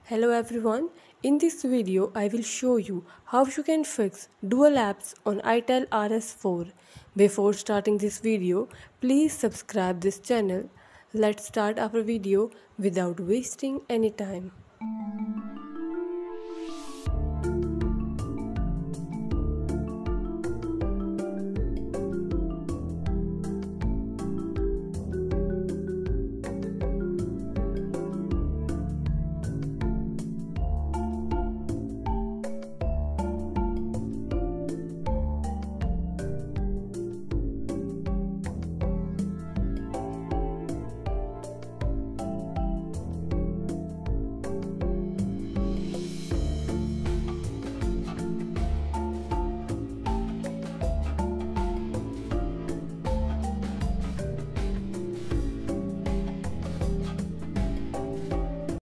Hello everyone, in this video I will show you how you can fix dual apps on ITEL RS4. Before starting this video, please subscribe this channel. Let's start our video without wasting any time.